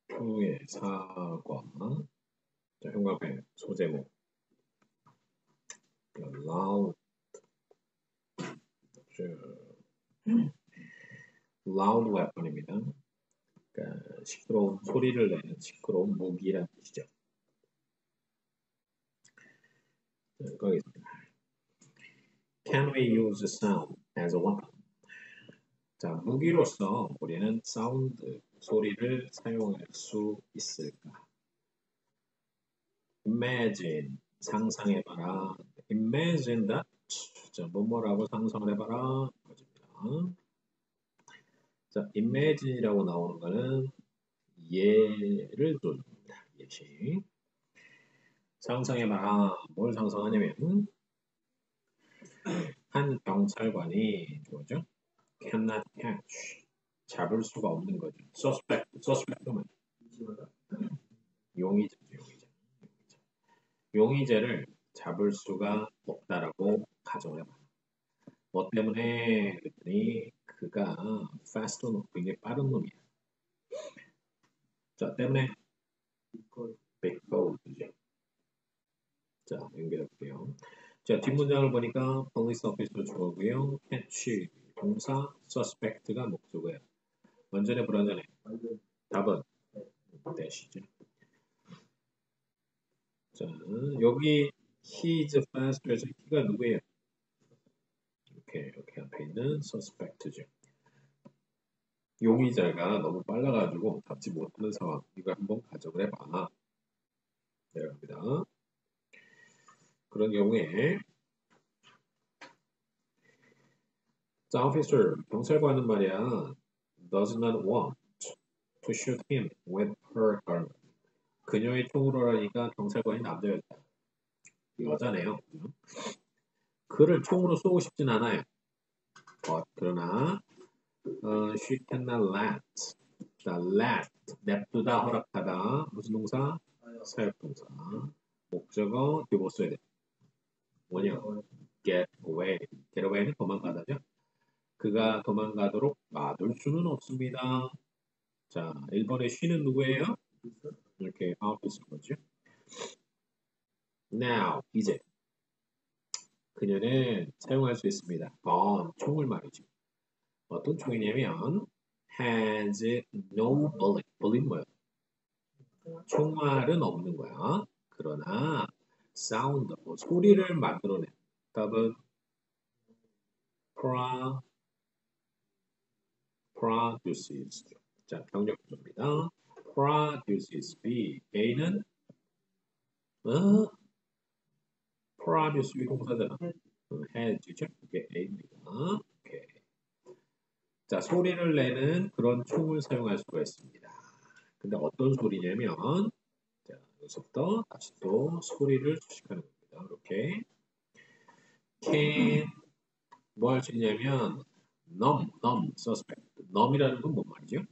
2의 사과. 자, 형광펜 소제목. loud. loud weapon입니다. 그러니까 시끄러운 소리를 내는 시끄러운 무기란 뜻이죠. 자, 가겠습니다. Can we use sound as a weapon? 자, 무기로서 우리는 사운드, 소리를 사용할 수 있을까? Imagine, 상상해봐라. Imagine that. 자, 뭐뭐라고 상상을 해봐라. 거짓니다. 자, imagine이라고 나오는 거는 예를 둡니다. 예시. 상상해봐라. 뭘 상상하냐면 한 경찰관이 뭐죠? Cannot catch. 잡을 수가 없는 거죠. suspect는 용의자. 용의자를 잡을 수가 없다라고 가정을 해봐요. 뭐 때문에? 그랬더니 그가 fast 놈, 굉장히 빠른 놈이야. 자, 때문에 because. 자, 연결할게요. 자, 뒷문장을 보니까 police officer 주어고요. catch 동사, suspect가 목적어예요. 완전해 불완전해? 답은 대시죠. 자, 여기 he is faster에서 he가 누구예요? 이렇게 앞에 있는 suspect죠. 용의자가 너무 빨라가지고 잡지 못하는 상황. 이거 한번 가정을 해봐. 내려갑니다. 그런 경우에 자, officer, 경찰관은 말이야 does not want to shoot him with her gun. 그녀의 총으로 하니까 경찰관이 남자였다. 여자네요. 그를 총으로 쏘고 싶진 않아요. 그러나 she cannot let. 자, let, 냅두다, 허락하다. 무슨 동사? 사역동사. 목적어 뒤에 뭐 써야 돼? 뭐냐? get away. get away는 도망가다죠. 그가 도망가도록 놔둘 수는 없습니다. 자, 1번에 she는 누구예요? 이렇게 out있을 거죠. Now, 이제 그녀는 사용할 수 있습니다. 총을 말이죠. 어떤 총이냐면 has no bullet. bullet는 뭐야? 총알은 없는 거야. 그러나 사운드, 소리를 만들어내. 답은 produces. 자, 병력조입니다. produces B. A는 produce 동사잖아. has죠. 이게 A입니다. 오케이. 자, 소리를 내는 그런 총을 사용할 수가 있습니다. 근데 어떤 소리냐면 자, 여기서부터 다시 또 소리를 수식하는 겁니다. 이렇게 can 뭐 할 수 있냐면 numb, suspect. numb이라는 건 뭔 말이죠?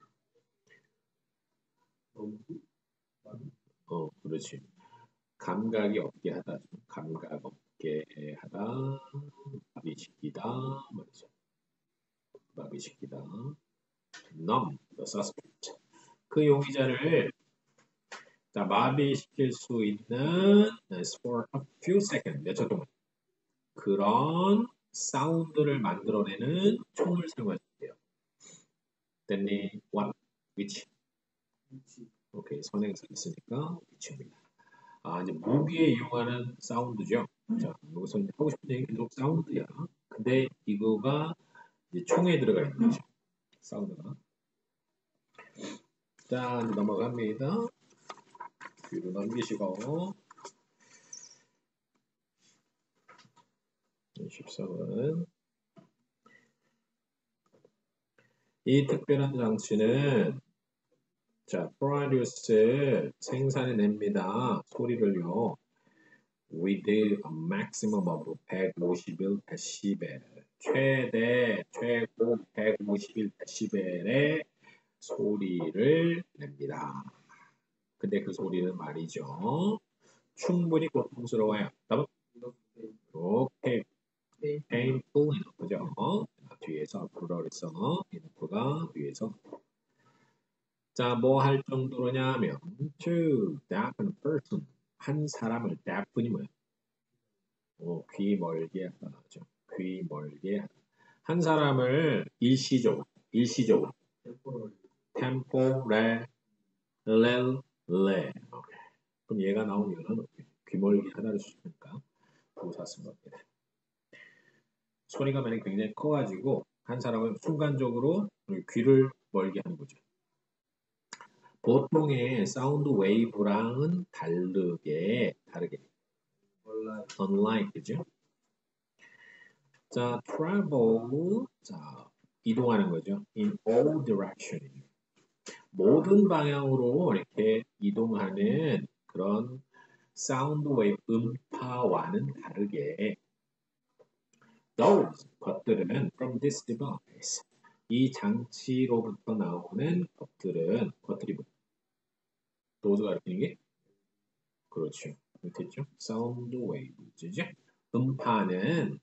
그렇지. 감각이 없게 하다. 감각 없게 하다. 마비시키다. 말이죠. 마비시키다. numb, the suspect. 그 용의자를 자, 마비시킬 수 있는 for a few seconds, 몇 초 동안 그런 사운드를 만들어내는 총을 사용할 수 있대요. 됐니? what? which? 오케이, 선행사 있으니까 which입니다. 이제 무기에 이용하는 사운드죠. 자, 여기서 하고 싶은 얘기 계속 사운드야. 근데 이거가 이제 총에 들어가 있는 거죠. 사운드가. 자, 이제 넘어갑니다. 뒤로 넘기시고 13은 이 특별한 장치는 자, produce 생산해냅니다. 소리를요. with a maximum of 151데시벨 최고 151데시벨의 소리를 냅니다. 근데 그 소리는 말이죠. 충분히 고통스러워요. 답은? 오케이. painful 그죠? 뒤에서 앞으로 그래서 인프가 위에서 자, 뭐 할 정도로냐 하면 to deafen person. 한 사람을 deafen이 뭐야? 귀 멀게 하다 나오죠. 귀 멀게 하다. 한 사람을 일시적으로 temporarily 오케이. 그럼 얘가 나온 이유는 귀 멀게 하다를 쓰니까 부사 쓴 겁니다. 소리가 만약에 굉장히 커가지고 한 사람을 순간적으로 귀를 멀게 하는 거죠. 보통의 사운드 웨이브랑은 다르게 unlike 그죠? 자, travel 자 이동하는 거죠. in all direction 모든 방향으로 이렇게 이동하는 그런 사운드 웨이브 음파와는 다르게 those 것들은 from this device 이 장치로부터 나오는 것들이 뭐? those가 가리키는 게 그렇죠. 됐죠? 사운드 웨이브죠. 음파는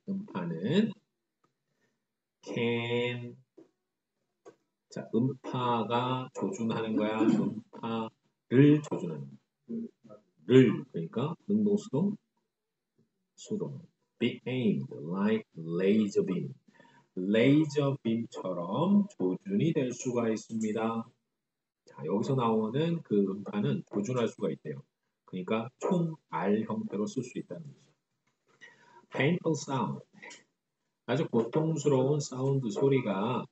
can 자 음파가 조준하는 거야. 음파를 조준하는 거야. 를 그러니까 능동수동 수동 be aimed like laser beam 레이저 빔처럼 조준이 될 수가 있습니다. 자, 여기서 나오는 그 음파는 조준할 수가 있대요. 그러니까 총 R 형태로 쓸 수 있다는 거죠. painful sound 아주 고통스러운 사운드 소리가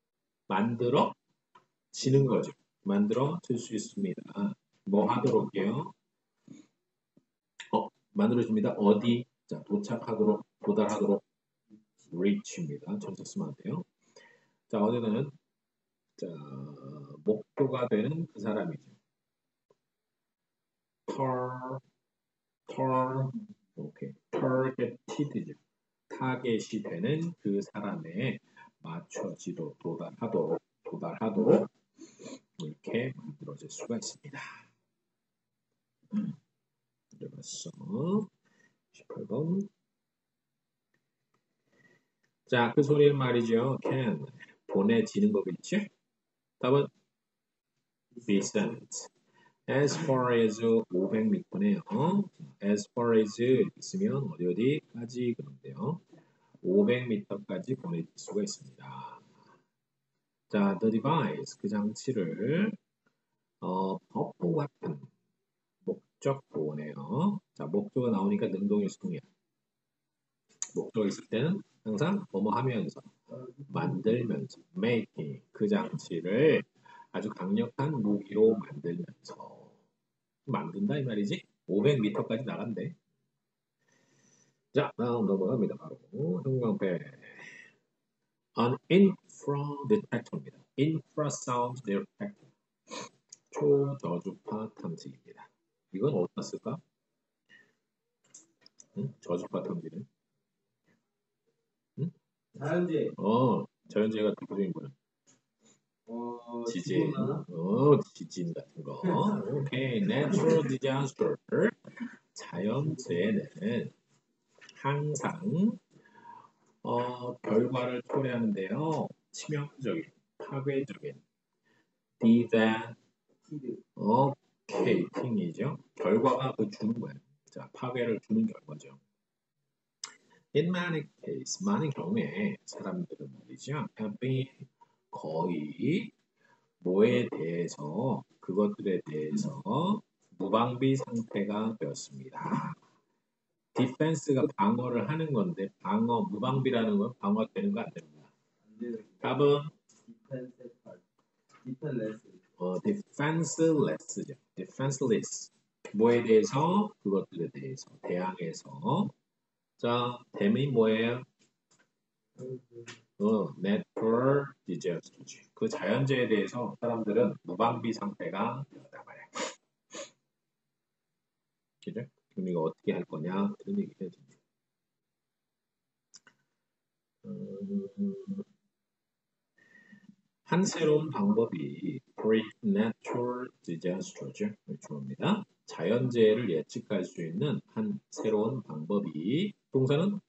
만들어지는 거죠. 만들어질 수 있습니다. 뭐 하도록 해요? 만들어집니다. 어디? 자, 도착하도록, 도달하도록 reach입니다. 전체 쓰면 안 돼요. 자, 어디는 자, 목표가 되는 그 사람이죠. 오케이. targeted죠. 타겟이 되는 그 사람에 맞춰지도록 도달하도록 이렇게 만들어질 수가 있습니다. 들어갔어. 18번. 자, 그 소리는 말이죠. can 보내지는 거겠죠? 답은 be sent. as far as 500m네요. as far as 있으면 어디까지 그런데요. 500m까지 보낼 수가 있습니다. 자, the device 그 장치를 purple weapon 목적보네요. 자, 목적어가 나오니까 능동일 수동이야. 목적이 있을 때는 항상 뭐뭐 하면서 만들면서 making 그 장치를 아주 강력한 무기로 만들면서 만든다 이 말이지. 500m까지 나간대. 자, 다음 넘어갑니다. 바로 형광펜. An infra detector입니다. infra sound detector. 초저주파 탐지기입니다. 이건 어디다 쓸까? 응? 저주파 탐지는? 응? 자연재. 자연재해가 대표적인 거야. 지진. 지진 같은 거. 오케이. Natural disaster. 자연재해는 항상 결과를 초래하는데요. 치명적인, 파괴적인 devastating이죠. 결과가 주는 거예요. 자, 파괴를 주는 결과죠. In many cases, 많은 경우에 사람들은 말이죠. have been 거의 뭐에 대해서 그것들에 대해서 무방비 상태가 되었습니다. 디펜스가 방어를 하는 건데 무방비라는 건 방어가 되는 거 안 되는 거야? 답은 defenseless죠. defenseless 뭐에 대해서 그것들에 대해서 대항해서 자 댐이 뭐예요? natural disaster지. 그 자연재해에 대해서 사람들은 무방비 상태가 되었단 말이야. 그죠? 그럼 이거 어떻게 할 거냐? 그런 얘기 해야지. 한 새로운 방법이 pre-natural disaster죠. 중요합니다. 자연재해를 예측할 수 있는 한 새로운 방법이 동사는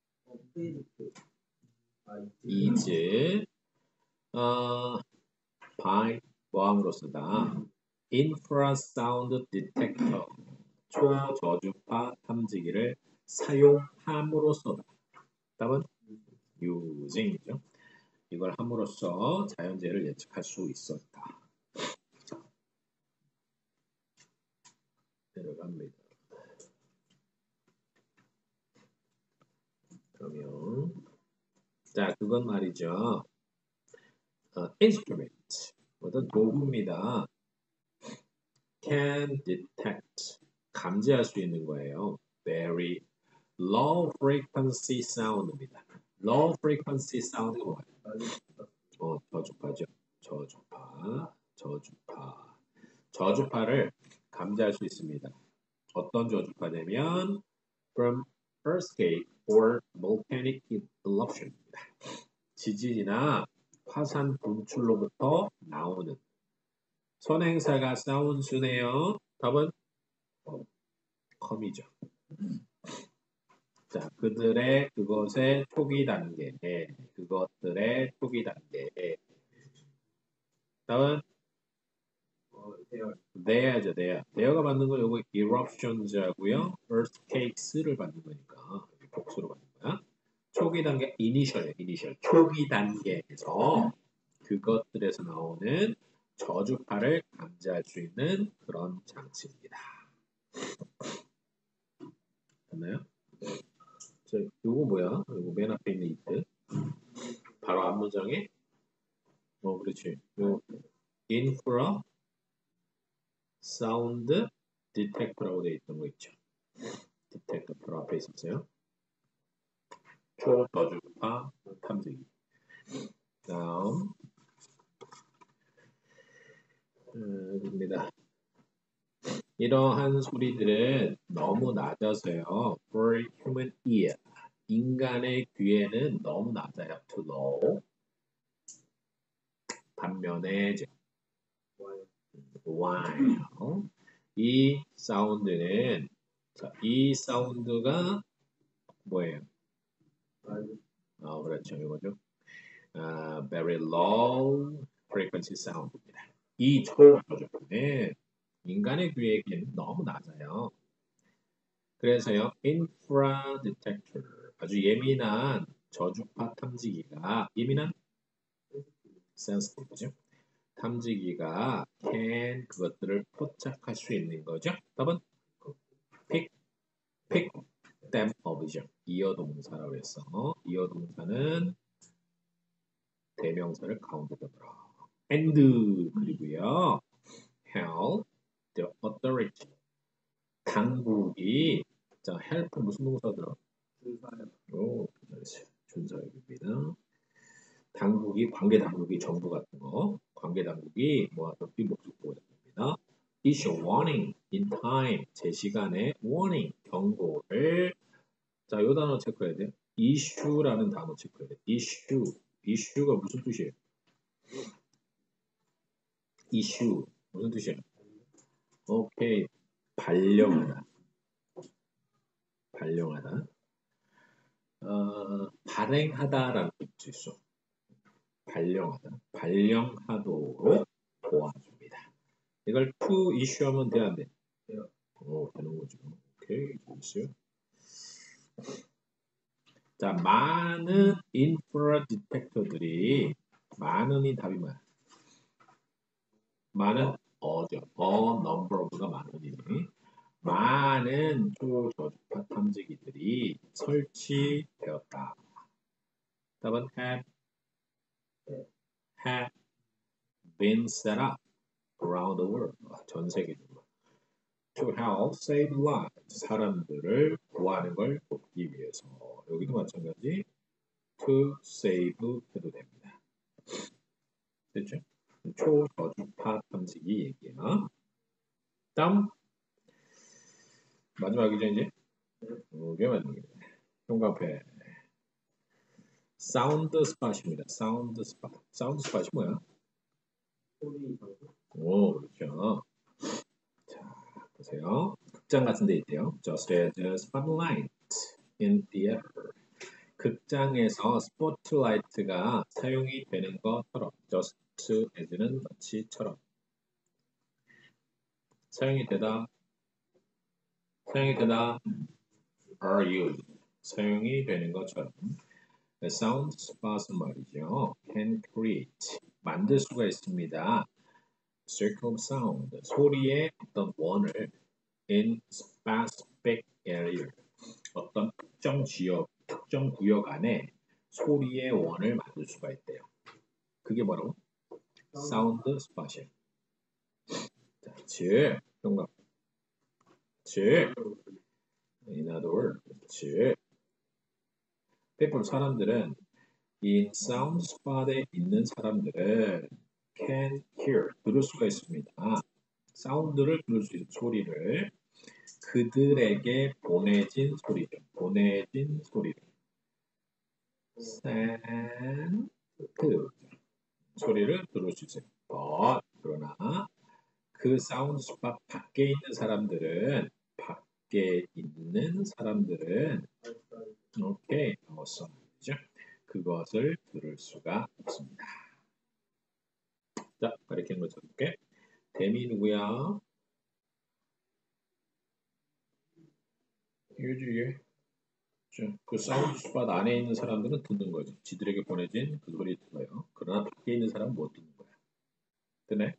is by 뭐함으로 쓰다 infrasound detector 초저주파 탐지기를 사용함으로써 답은 using이죠. 이걸 함으로써 자연재해를 예측할 수 있었다. 내려갑니다. 그러면 자 그건 말이죠. instrument 어떤 도구입니다. can detect 감지할 수 있는 거예요. very low frequency sound입니다. low frequency sound가 뭐예요? 저주파죠. 저주파를 감지할 수 있습니다. 어떤 저주파냐면 from earthquake or volcanic eruption입니다. 지진이나 화산 분출로부터 나오는 선행사가 사운드네요. 답은 컴이죠. 자, 그것들의 초기 단계. 답은 there가 받는 건 요거 eruptions하고요. earthquakes를 받는 거니까 복수로 받는 거야. 초기 단계 initial 초기 단계에서 그것들에서 나오는 저주파를 감지할 수 있는 그런 장치입니다. 됐나요? 자, 요거 뭐야? 요거 맨 앞에 있는 이트. 바로 앞문장에 그렇지. 요 infra sound detector라고 되어 있던 거 있죠. detector 바로 앞에 있었어요. 초저주파 탐지기. 다음 입니다. 이러한 소리들은 너무 낮아서요. For human ear. 인간의 귀에는 너무 낮아요. Too low. 반면에 while 이 사운드는 이 사운드가 뭐예요? 그렇죠. 이거죠. Very low frequency sound입니다. 이 초저주파는 인간의 귀에게는 너무 낮아요. 그래서요, infra detector 아주 예민한 저주파 탐지기가 예민한 sensitive죠. 탐지기가 can 그것들을 포착할 수 있는 거죠. 답은 pick them up이죠. 이어동사라고 해서 이어동사는 대명사를 가운데다 넣어. and 그리고요, help the authority 당국이 자 help 무슨 동사 들어? 준사역입니다. 당국이 관계 당국이 정부 같은 거 관계 당국이 모아서 비목적보호자 됩니다. issue warning in time 제 시간에 warning 경고를 자 요 단어 체크해야 돼. issue라는 단어 체크해야 돼. issue가 무슨 뜻이에요? issue 무슨 뜻이에요? 오케이 발령하다. 발행하다라는 뜻도 있어. 발령하도록 도와줍니다. 이걸 to issue 하면 돼, 안 돼? 되는 거죠. 오케이, 됐어요. 자, 많은 인프라 디텍터들이 많은이 답이 뭐야? 많은 어죠. number of가 많은이니 많은 초저주파 탐지기들이 설치되었다. 답은 have been set up around the world. 전 세계적으로. To help save lives. 사람들을 구하는 걸 돕기 위해서. 여기도 마찬가지. To save 해도 됩니다. 됐죠? 초저주파 탐지기 얘기야. 다음 마지막이죠 이제. 이게 마지막이네. 형광펜. 사운드 스팟입니다. 사운드 스팟이 뭐야? 그렇죠. 자, 보세요. 극장 같은 데 있대요. Just as a spotlight in theater. 극장에서 스포트라이트가 사용이 되는 것처럼 just as는 마치처럼 사용이 되다 are used 사용이 되는 것처럼 sound spot은 말이죠. can create 만들 수가 있습니다. circle of sound 소리의 어떤 원을 in specific area 어떤 특정 구역 안에 소리의 원을 만들 수가 있대요. 그게 뭐라고? 사운드 스팟이에요. 자, 즉, 동각. 즉, in other words, 즉, people 사람들은 in sound spot에 있는 사람들은 can hear 들을 수가 있습니다. 사운드를 들을 수 있는 소리를 그들에게 보내진 소리를 send 소리를 들을 수 있어요. 그러나 그 사운드 스팟 밖에 있는 사람들은 오케이 awesome 그것을 들을 수가 없습니다. 자, 가리키는 거 쳐볼게. 댐이 누구야? 이게 그 사운드 스팟 안에 있는 사람들은 듣는 거지. 지들에게 보내진 그 소리 들어요. 그러나 밖에 있는 사람은 못 듣는 거야. 되네?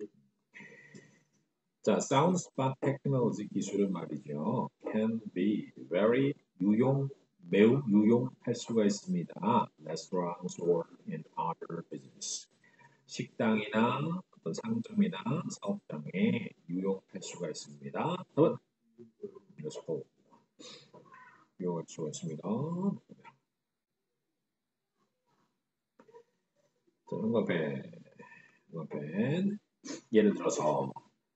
자, 사운드 스팟 테크놀로지 기술은 말이죠. can be very 매우 유용할 수가 있습니다. restaurants or in other business. 식당이나 어떤 상점이나 사업장에 유용할 수가 있습니다. 답은 useful. 유용할 수가 있습니다. 자, 형광펜. 예를 들어서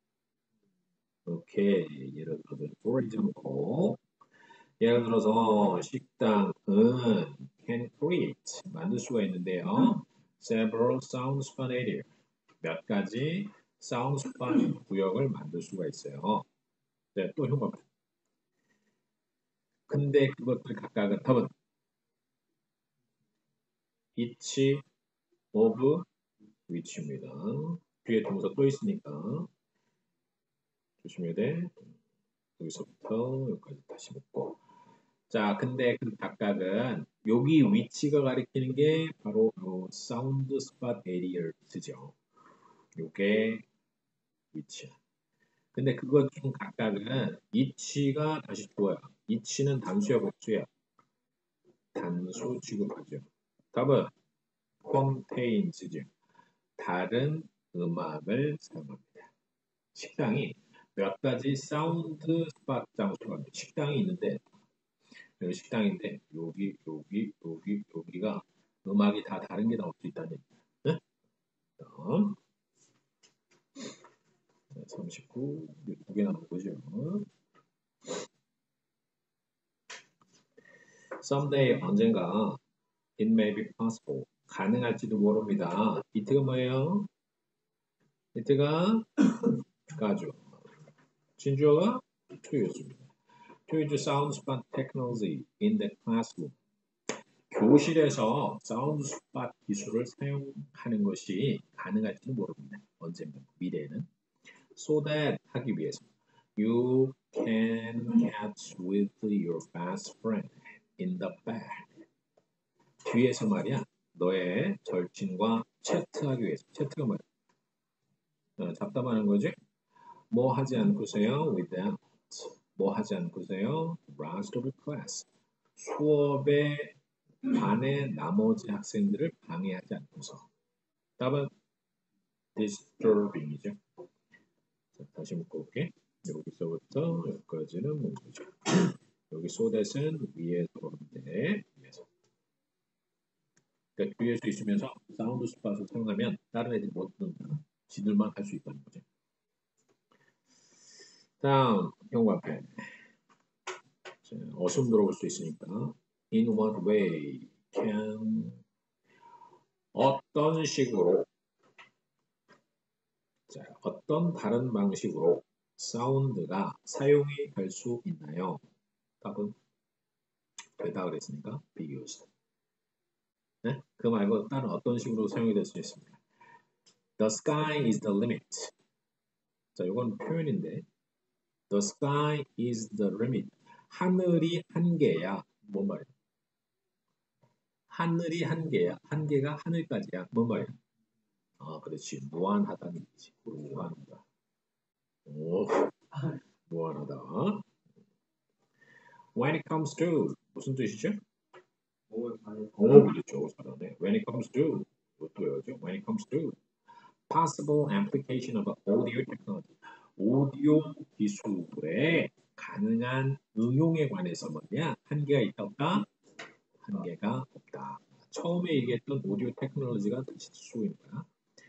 오케이. 예를 들어서 for example 예를 들어서 식당은 can create 만들 수가 있는데요. several sound spot area 몇 가지 사운드 스팟 구역을 만들 수가 있어요. 네, 또 형광펜. 근데 그것들 각각은 답은 each of which입니다. 뒤에 동사 또 있으니까 조심해야 돼. 여기서부터 여기까지 다시 묶고. 자, 근데 그 각각은 여기 위치가 가리키는 게 바로 사운드 스팟 에리어를 쓰죠. 요게 위치야. 근데 그것 중 각각은 each가 다시 주어야. each는 단수야 복수야. 단수 취급하죠. 답은 contains죠. 다른 음악을 사용합니다. 식당이 몇 가지 사운드 스팟 장소가 식당이 있는데 여기 식당인데 여기가 음악이 다 다른 게 나올 수 있다는 얘기입니다. 네? 다음 39 두 개 나온 거죠. Someday 언젠가 it may be possible 가능할지도 모릅니다. 이트가 뭐예요? 이트가 가죠. 진주어가 to였습니다. To use sound spot technology in the classroom. 교실에서 사운드 스팟 기술을 사용하는 것이 가능할지는 모릅니다. 언젠가 미래에는. So that 하기 위해서 you can catch with your best friend in the back. 뒤에서 말이야. 너의 절친과 채트하기 위해서. 채트가 뭐야? 잡담하는 거지? 뭐 하지 않고서요? without. 뭐 하지 않고서요? the rest of the class. 수업에 반의 나머지 학생들을 방해하지 않고서. 답은 disturbing이죠. 자, 다시 묶어볼게. 여기서부터 여기까지는 문제죠. 여기 so that은 위에서 오는데 위에서. 그러니까 뒤에 수 있으면서 사운드 스팟을 사용하면 다른 애들이 못 듣는다. 지들만 할 수 있다는 거죠. 다음 형광펜. 어순 물어볼 수 있으니까 in what way can 어떤 식으로 자, 어떤 다른 방식으로 사운드가 사용이 될 수 있나요? 답은 되다 그랬으니까 be used. 네? 그 말고 다른 어떤 식으로 사용이 될 수 있습니다. The sky is the limit. 자, 이건 표현인데 The sky is the limit. 하늘이 한계야. 뭔 말이야? 하늘이 한계야. 한계가 하늘까지야. 뭔 말이야? 아, 그렇지. 무한하다는 얘기지. 무한하다. 오, 무한하다. When it comes to 무슨 뜻이죠? 오, 그렇죠. 잘하네. When it comes to 이것도 외워죠. When it comes to possible application of audio technology. 오디오 기술의 가능한 응용에 관해서 뭐냐? 한계가 있다 없다? 한계가 없다. 처음에 얘기했던 오디오 테크놀로지가 다시 쓰고 있는 거야.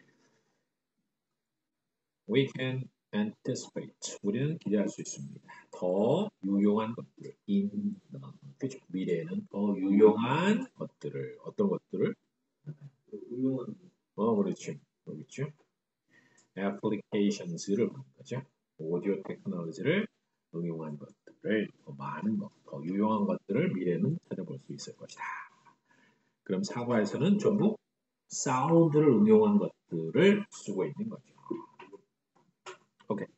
We can anticipate. 우리는 기대할 수 있습니다. 더 유용한 것들. in the future. 미래에는 더 유용한 것들을. 어떤 것들을? 유용한. 그렇지. 그렇죠. applications를 보는 거죠. 오디오 테크놀로지를 응용한 것들을 더 많은 것, 더 유용한 것들을 미래는 찾아볼 수 있을 것이다. 그럼 사과에서는 전부 사운드를 응용한 것들을 쓰고 있는 거죠. 오케이.